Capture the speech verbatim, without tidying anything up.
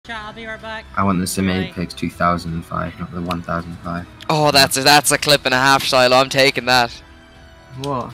I'll be right back. I want the Sim Apex two thousand five, not the one thousand five. Oh, that's a, that's a clip and a half, Shiloh. I'm taking that. What?